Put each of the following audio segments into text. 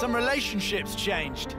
Some relationships changed.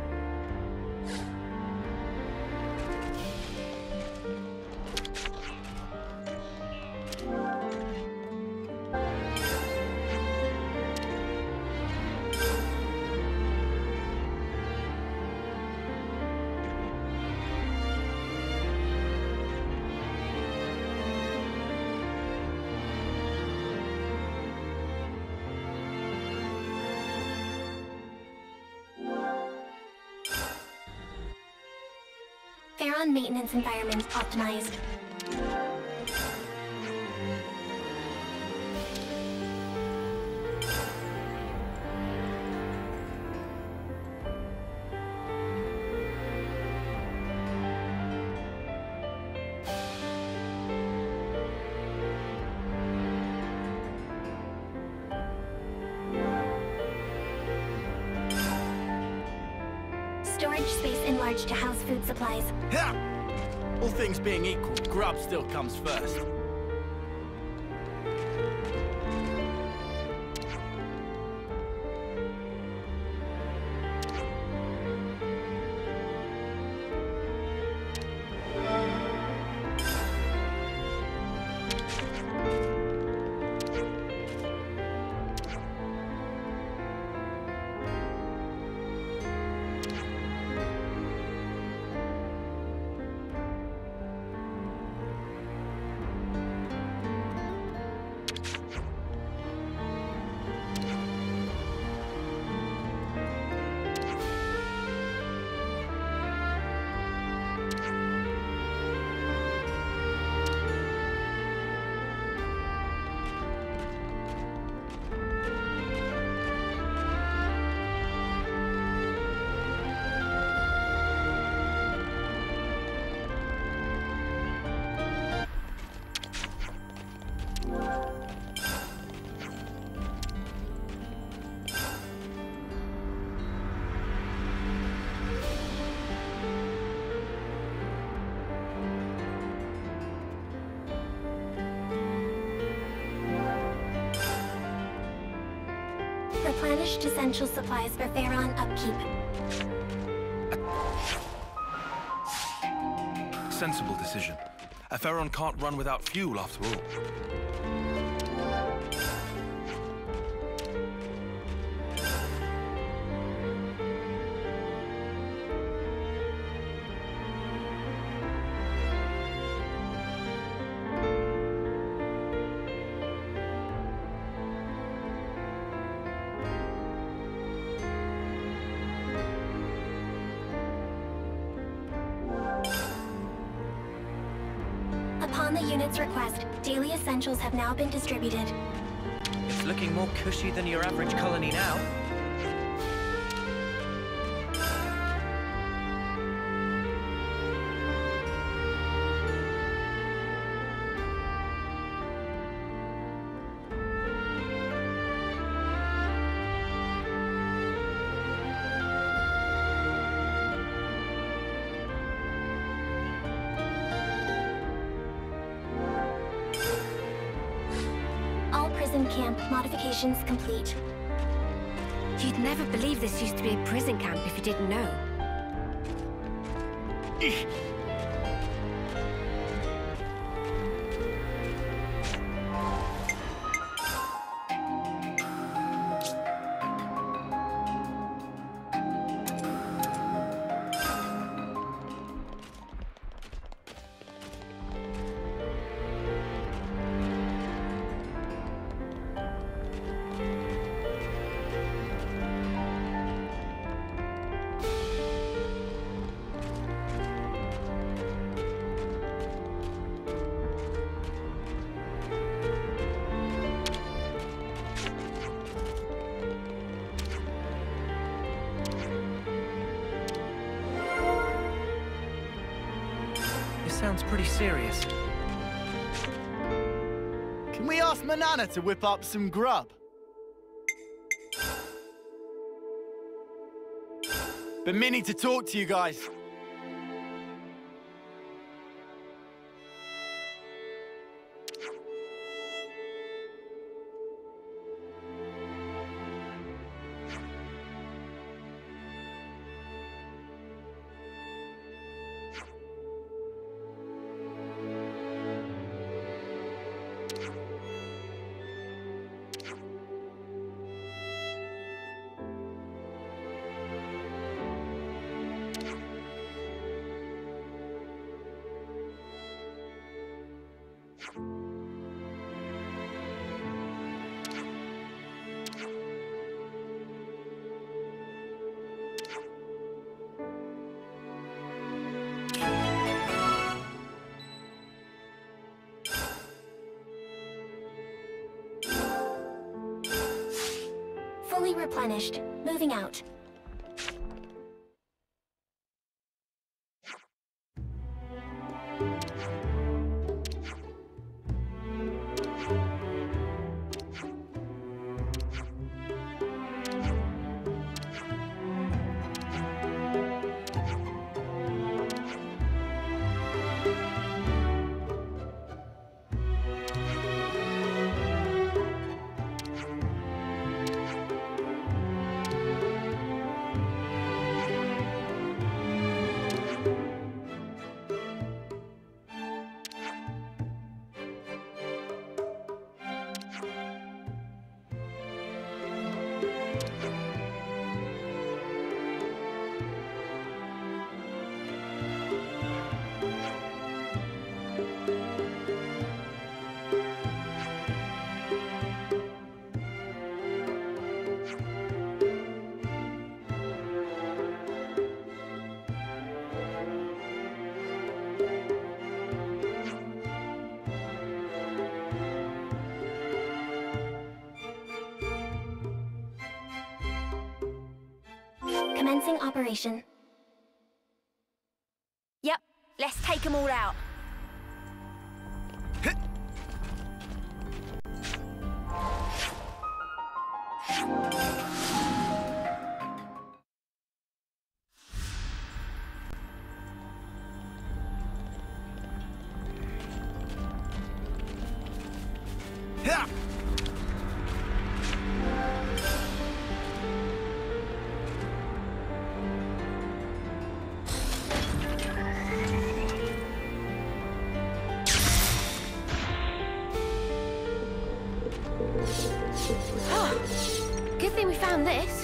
Gerran maintenance environment optimized. Storage space enlarged to house food supplies. Ha! All things being equal, grub still comes first. Replenished essential supplies for Gerran upkeep. Sensible decision. A Pharaon can't run without fuel after all. Upon the unit's request, daily essentials have now been distributed. It's looking more cushy than your average colony now. Camp modifications complete. You'd never believe this used to be a prison camp if you didn't know. Sounds pretty serious. Can we ask Manana to whip up some grub? Been meaning to talk to you guys. Fully replenished. Moving out. Commencing operation. Yep, let's take them all out. Good thing we found this.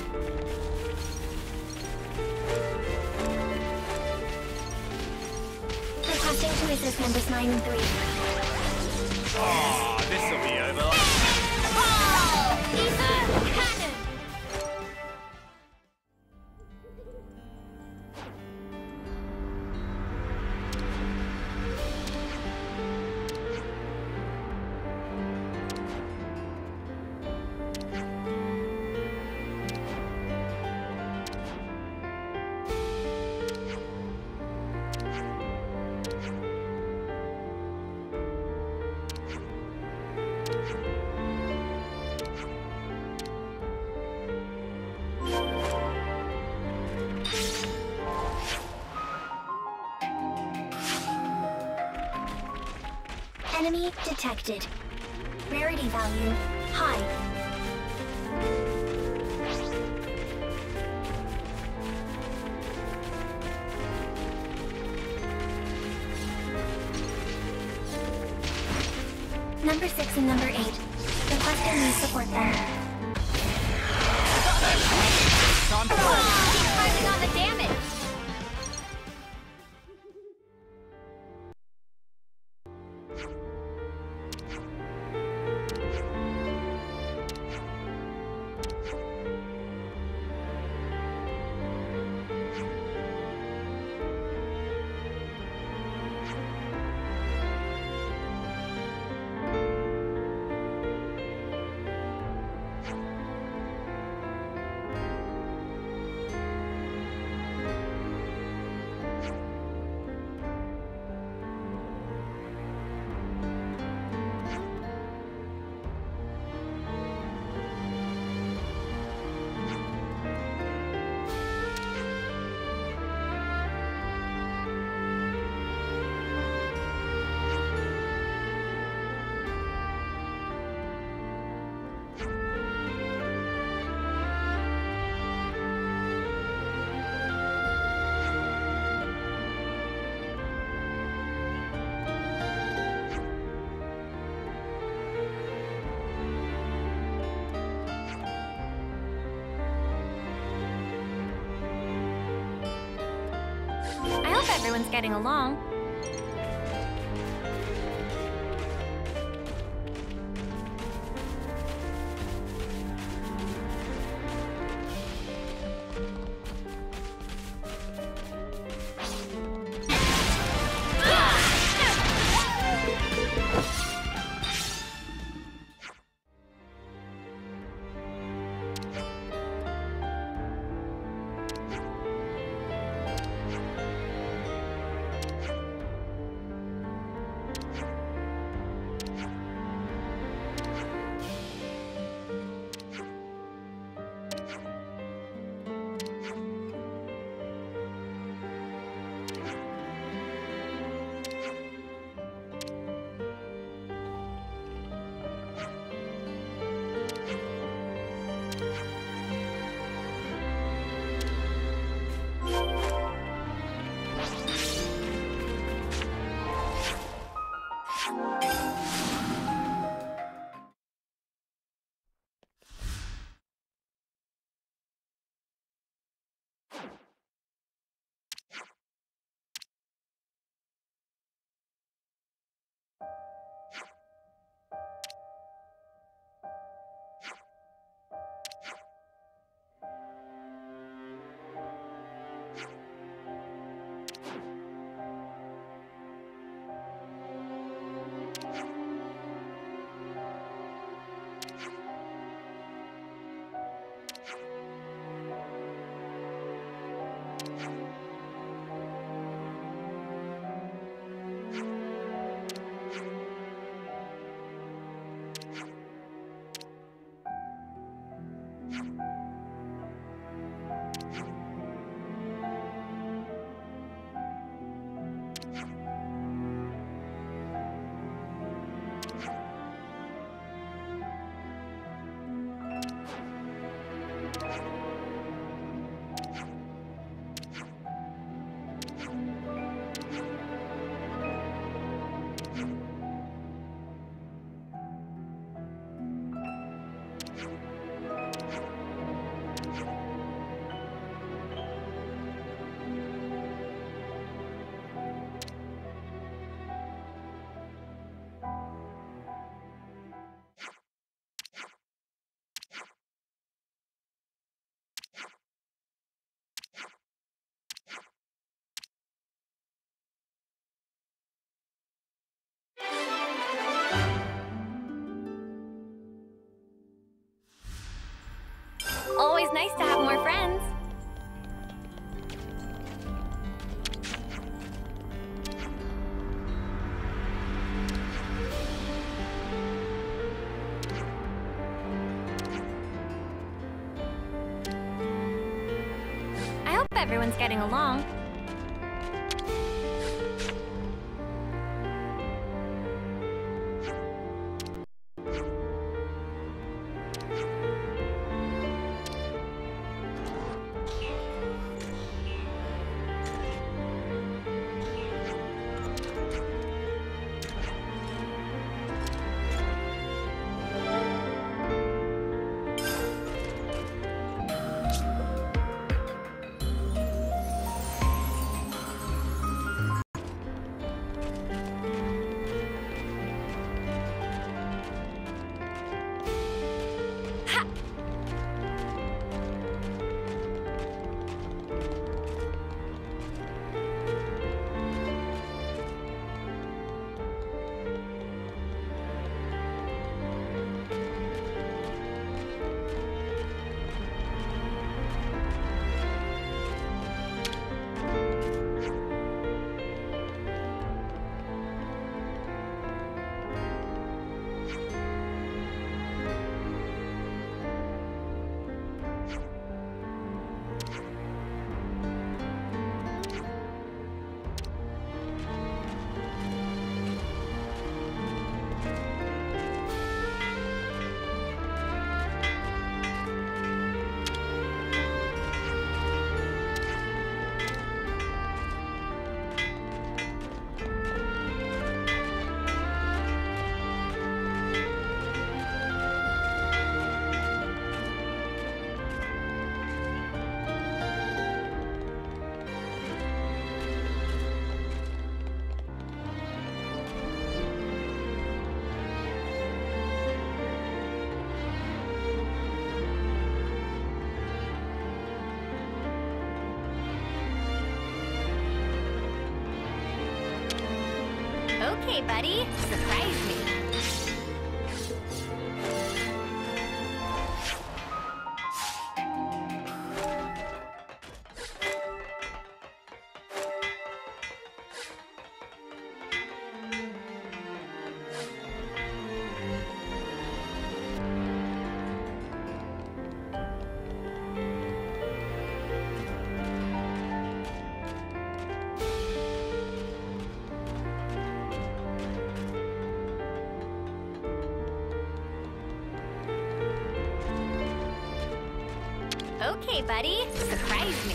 Requesting to assist members 9 and 3. Ah, this'll be over. Ether, cannon! Enemy detected. Rarity value high. Number 6 and number 8. Requesting we support them. Time to go. Keep piling on the damage! I hope everyone's getting along. everyone's getting along. Okay, buddy. Surprise me. Okay, buddy. Surprise me.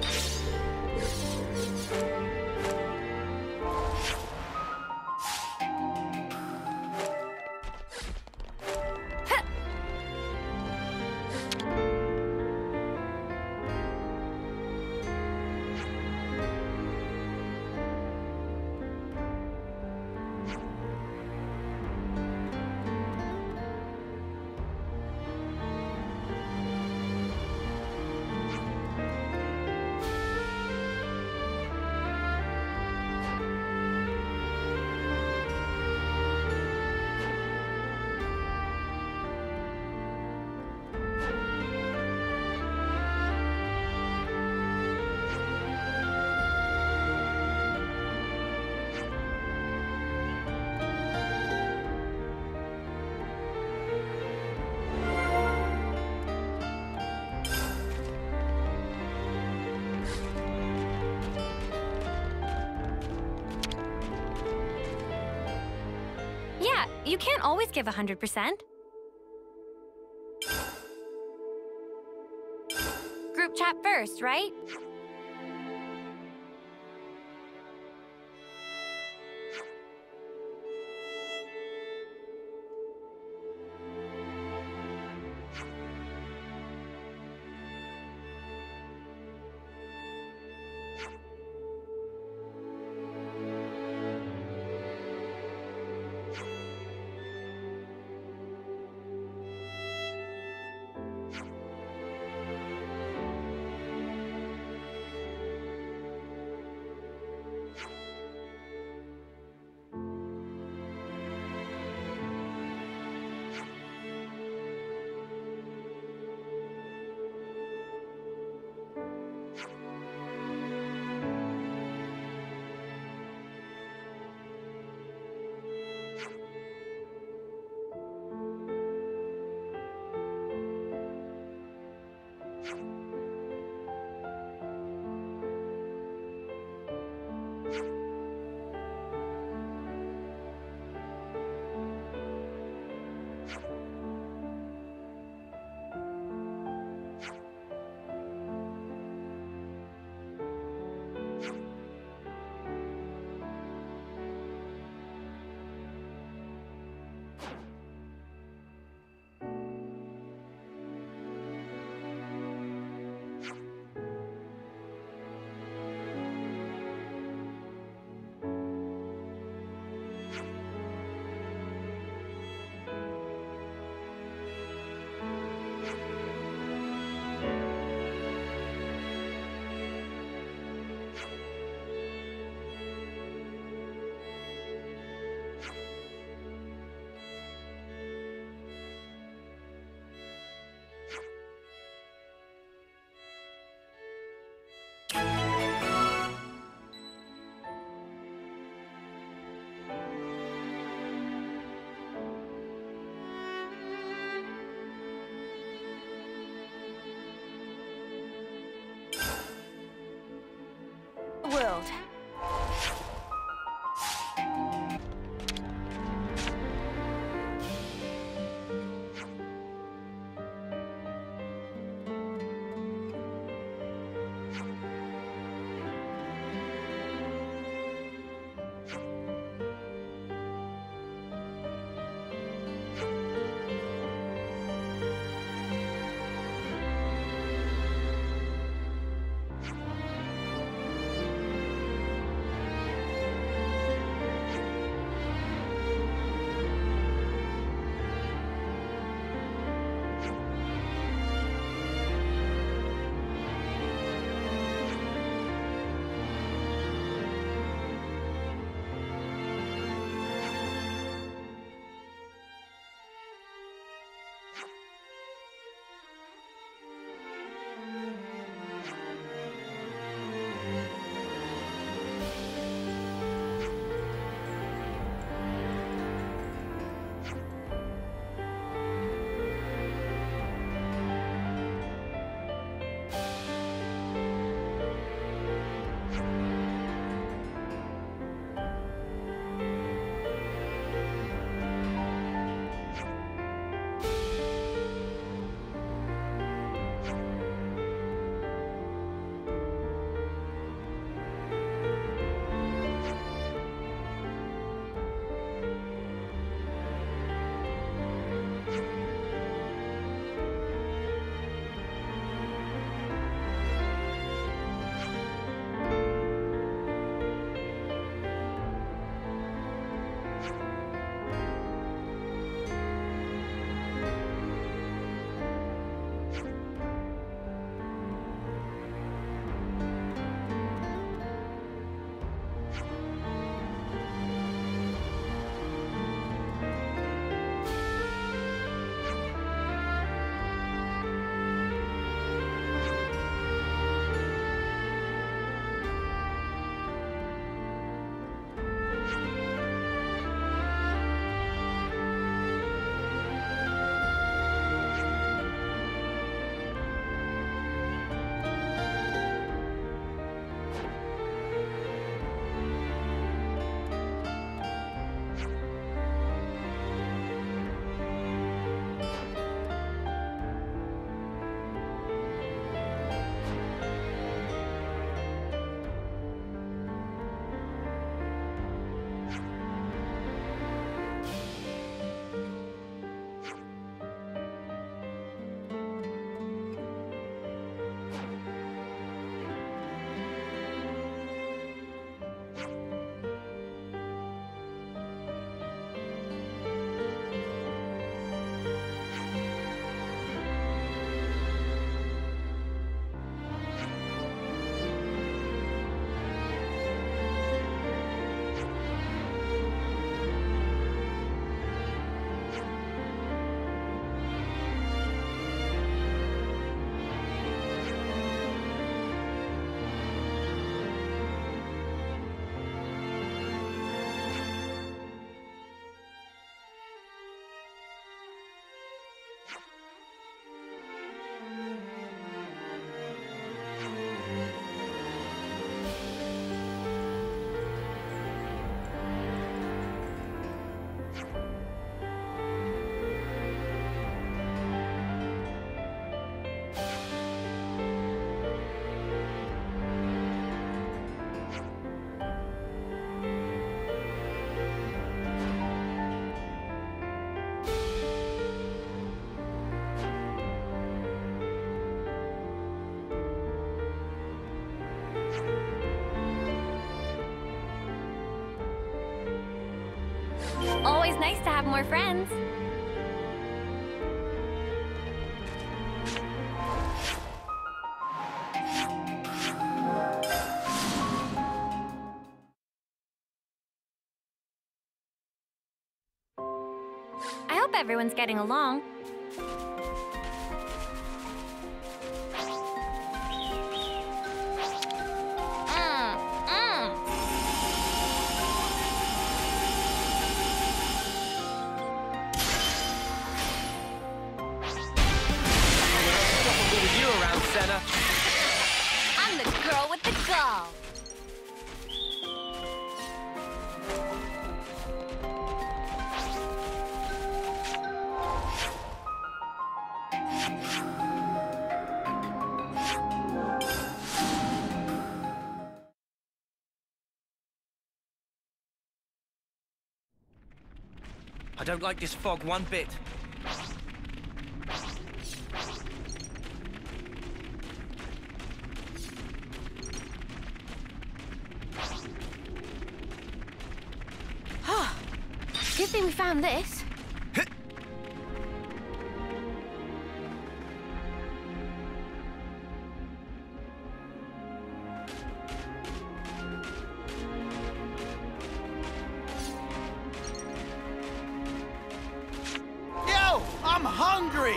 Yeah, you can't always give 100%. Group chat first, right? world. Always nice to have more friends. I hope everyone's getting along. You around, Senna. I'm the girl with the gall. I don't like this fog one bit. Good thing we found this. Yo, I'm hungry!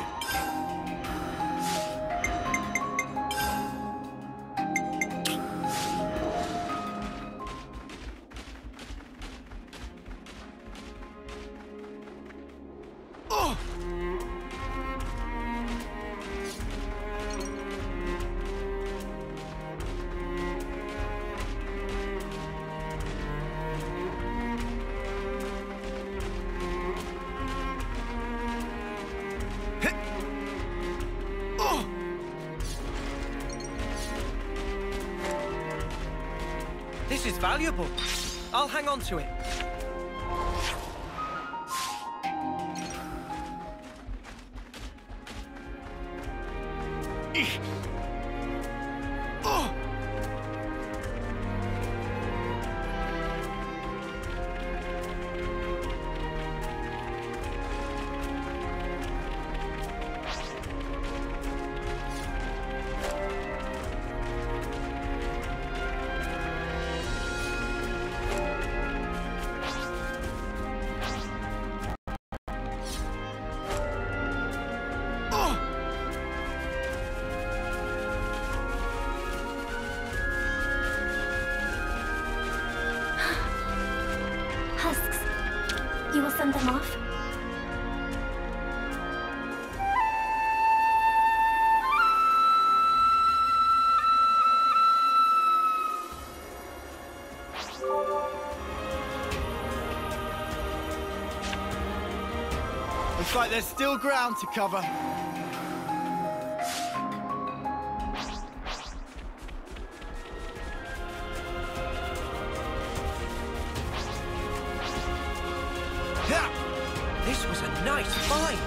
This is valuable. I'll hang on to it. Husks. You will send them off? Looks like there's still ground to cover. This was a nice find.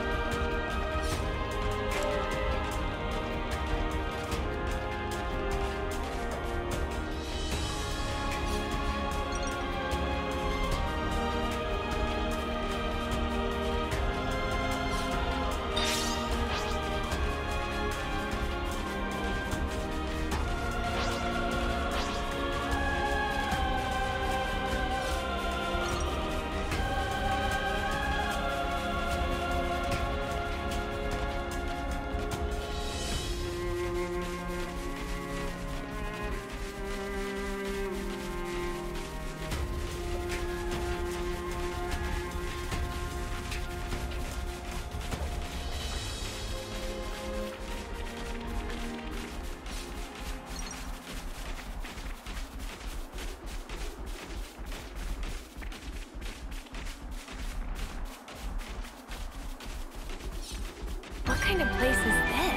What kind of place is this?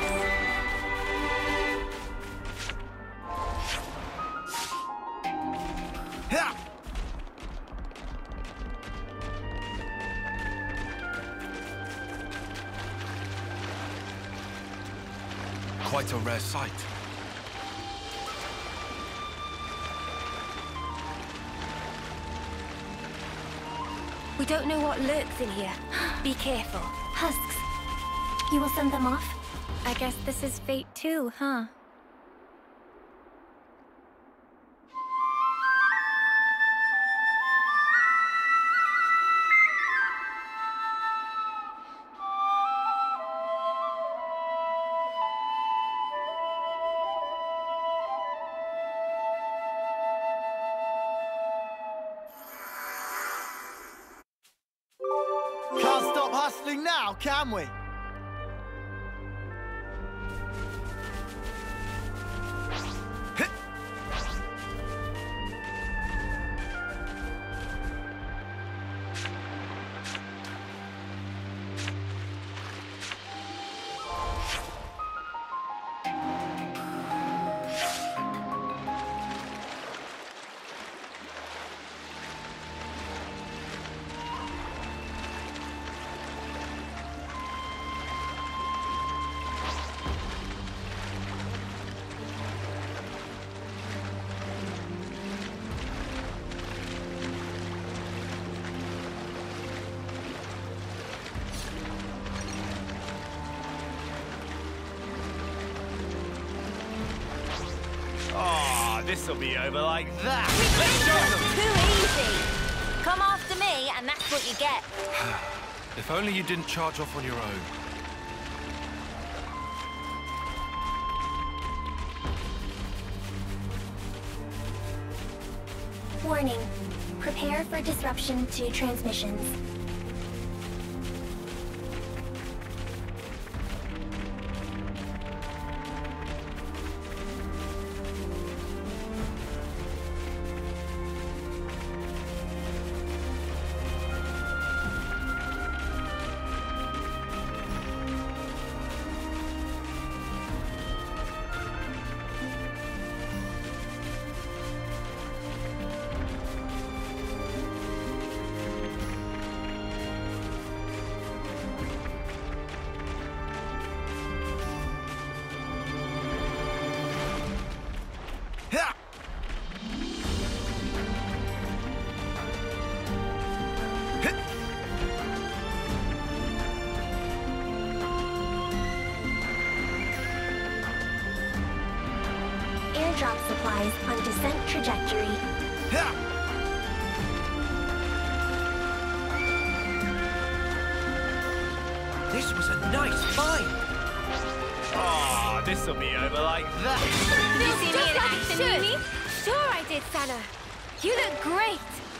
Quite a rare sight. We don't know what lurks in here. Be careful. Husks. You will send them off? I guess this is fate too, huh? Can't stop hustling now, can we? this'll be over like that. Let's show them. Too easy. Come after me, and that's what you get. If only you didn't charge off on your own. Warning. Prepare for disruption to transmissions. Airdrop supplies on descent trajectory. This was a nice find. Oh, this'll be over like that. Did you see me in like it action, should. Mimi? Sure I did, Sana. You look great.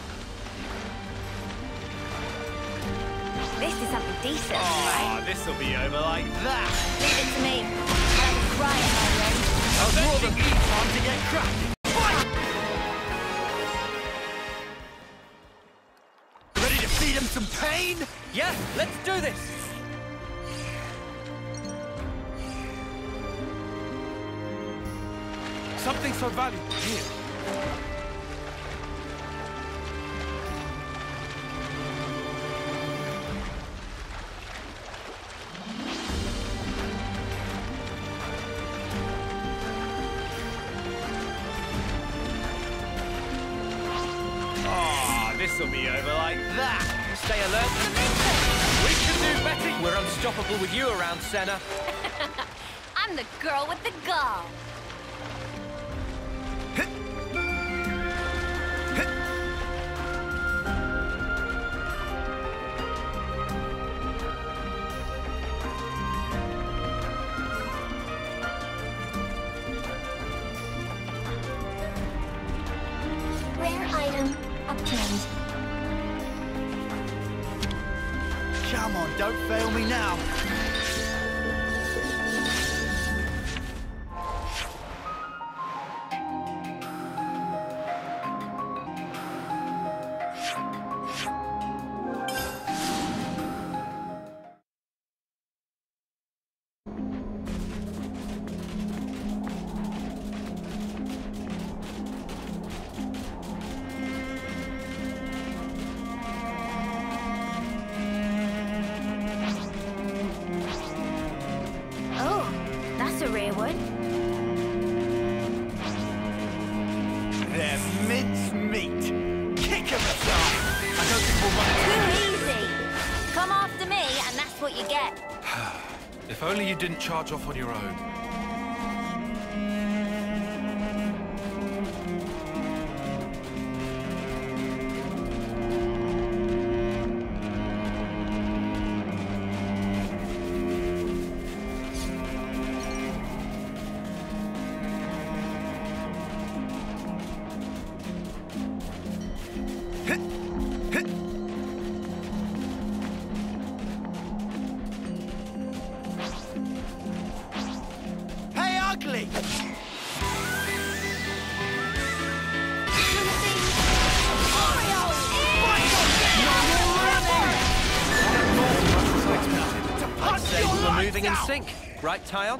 This is something decent, Oh, right? this'll be over like that. Leave it to me. I'll have a cry at my end. I'll draw them time to get cracking. Ready to feed them some pain? Yeah, let's do this. Something so valuable here. Oh, this'll be over like that. Stay alert. We can do better. We're unstoppable with you around, Senna. I'm the girl with the gall. Rare item obtained. Come on, don't fail me now. Oh, that's a rare one. They're mince meat. Kick 'em aside. I don't think we'll run Too easy. Come after me, and that's what you get. If only you didn't charge off on your own. Hey, ugly! I'd say we're moving in sync. Right, Tyon?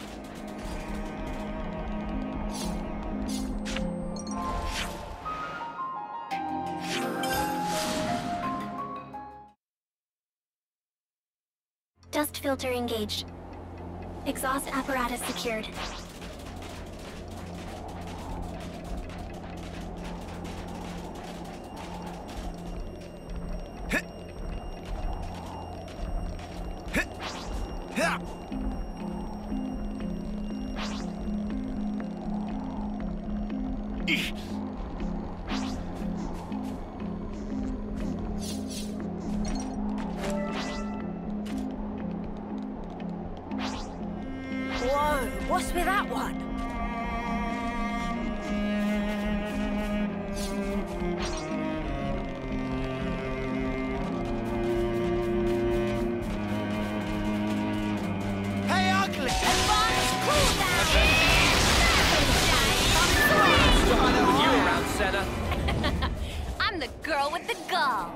Dust filter engaged. Exhaust apparatus secured. Eesh. Whoa, what's with that one? Hey, ugly! Advanced cooldown! With you around, Senna. I'm the girl with the gall.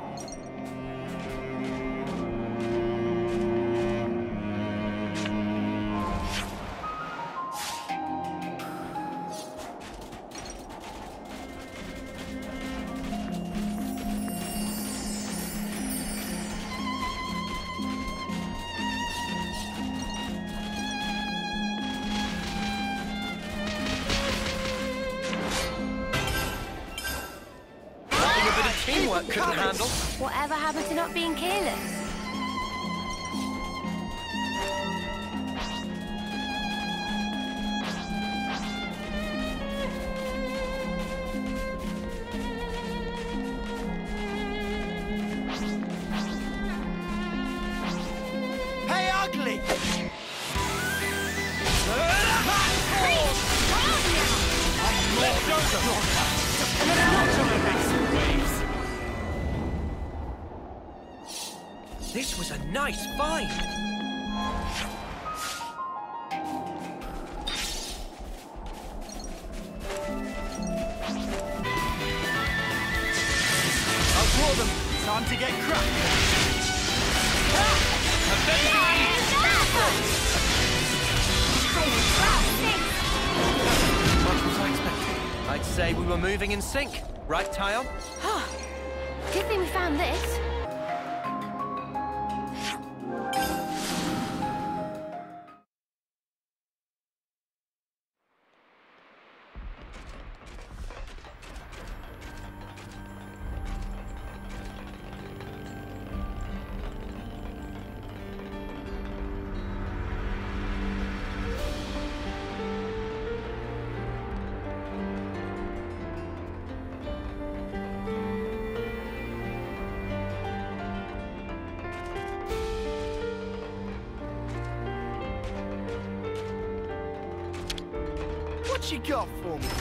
Teamwork couldn't handle. Whatever happened to not being careless? Hey, ugly! Left over! Not on the next waves! This was a nice find. I'll draw them. Time to get cracked. Much was I expecting. I'd say we were moving in sync. Right, Tyon? Good thing we found this. What you got for me?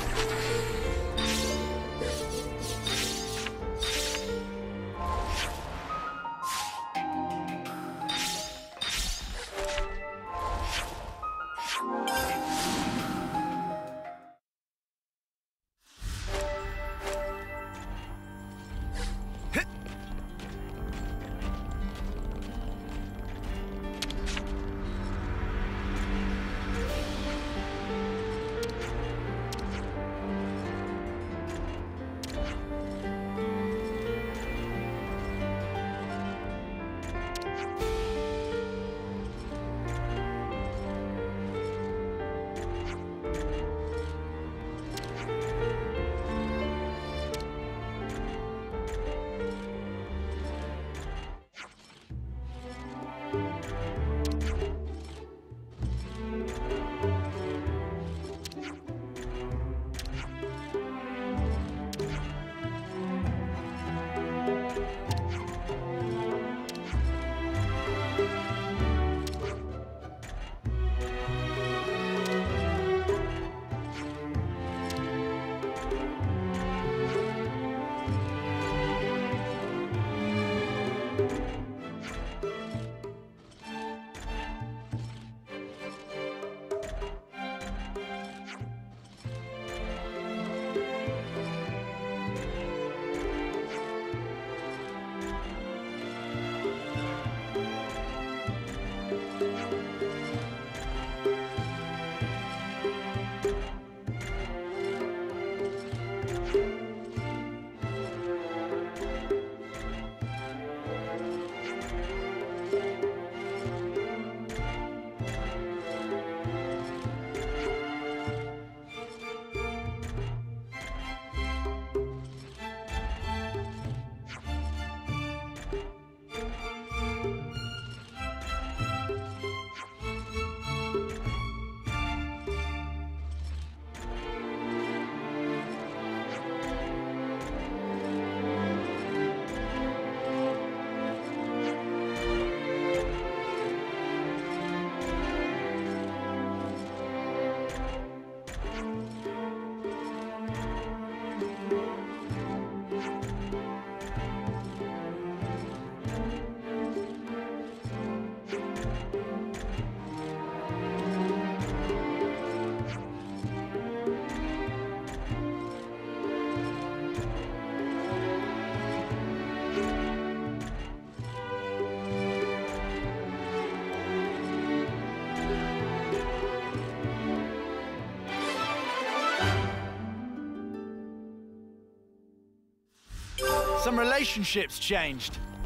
Some relationships changed.